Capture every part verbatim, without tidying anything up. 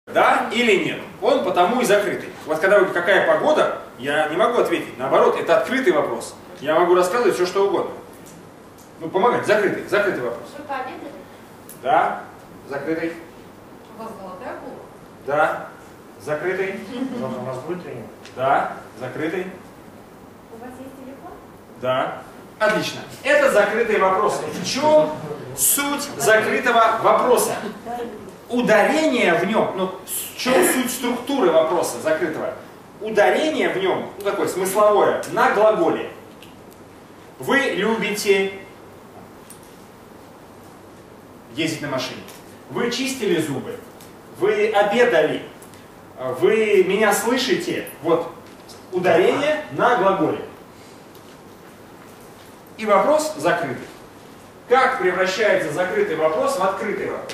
Да или нет? Он потому и закрытый. Вот когда вы какая погода, я не могу ответить. Наоборот, это открытый вопрос. Я могу рассказывать все, что угодно. Ну, помогать. Закрытый. Закрытый вопрос. Вы пообедали? Да. Закрытый. У вас золотая булка? Да. Закрытый. Завтра у нас будет тренинг? Да. Закрытый. У вас есть телефон? Да. Отлично. Это закрытые вопросы. В чем суть закрытого вопроса? Ударение в нем, ну, в чем суть структуры вопроса закрытого? Ударение в нем, ну, такое смысловое, на глаголе. Вы любите ездить на машине. Вы чистили зубы. Вы обедали. Вы меня слышите. Вот, ударение на глаголе. И вопрос закрытый. Как превращается закрытый вопрос в открытый вопрос?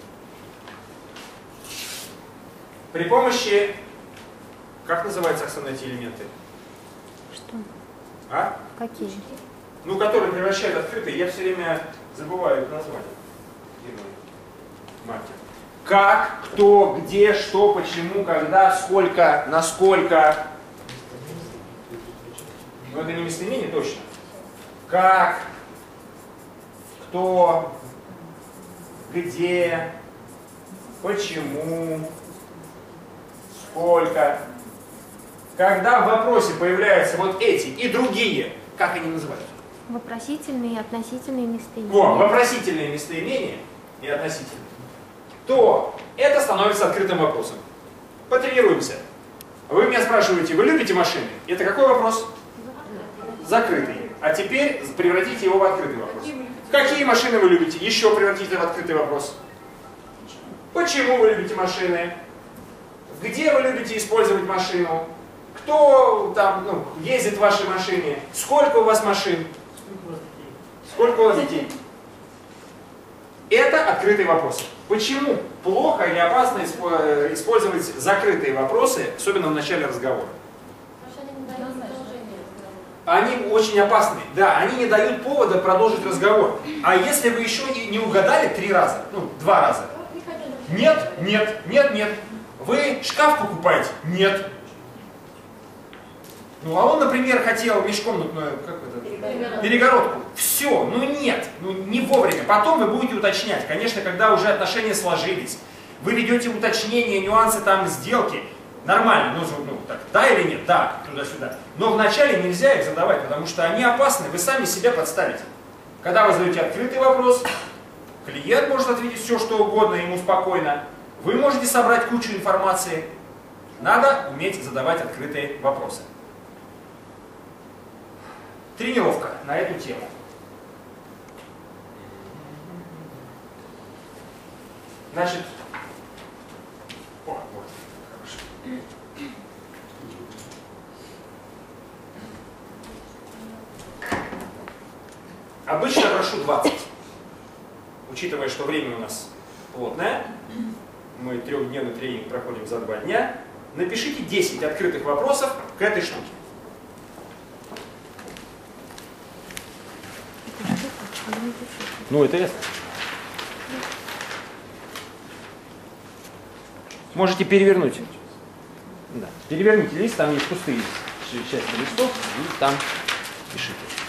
При помощи, как называются, Оксана, эти элементы? Что? А? Какие? Ну, которые превращают в открытые. Я все время забываю это название. Маркер. Как, кто, где, что, почему, когда, сколько, насколько. Но это не местоимение точно. Как, кто, где, почему, сколько. Когда в вопросе появляются вот эти и другие, как они называются? Вопросительные и относительные местоимения. Во, вопросительные местоимения и относительные. То это становится открытым вопросом. Потренируемся. Вы меня спрашиваете, вы любите машины? Это какой вопрос? Закрытый. А теперь превратите его в открытый вопрос. Какие машины вы любите? Еще превратите в открытый вопрос. Почему вы любите машины? Где вы любите использовать машину? Кто там ну, ездит в вашей машине? Сколько у вас машин? Сколько у вас детей? Это открытый вопрос. Почему плохо или опасно использовать закрытые вопросы, особенно в начале разговора? Они очень опасны. Да, они не дают повода продолжить разговор. А если вы еще и не угадали три раза, ну, два раза. Нет, нет, нет, нет. Вы шкаф покупаете? Нет. Ну, а он, например, хотел мешком, ну, как это? Перегородку. Все, ну нет, ну не вовремя. Потом вы будете уточнять. Конечно, когда уже отношения сложились, вы ведете уточнения, нюансы там сделки. Нормально, ну, ну так, да или нет, да, туда-сюда. Но вначале нельзя их задавать, потому что они опасны, вы сами себя подставите. Когда вы задаете открытый вопрос, клиент может ответить все, что угодно, ему спокойно. Вы можете собрать кучу информации. Надо уметь задавать открытые вопросы. Тренировка на эту тему. Значит, о, вот, хорошо. Обычно прошу двадцать. Учитывая, что время у нас плотное, мы трехдневный тренинг проходим за два дня, напишите десять открытых вопросов к этой штуке. Ну, это ясно. Можете перевернуть. Да. Переверните лист, там есть пустые части листов, и там пишите.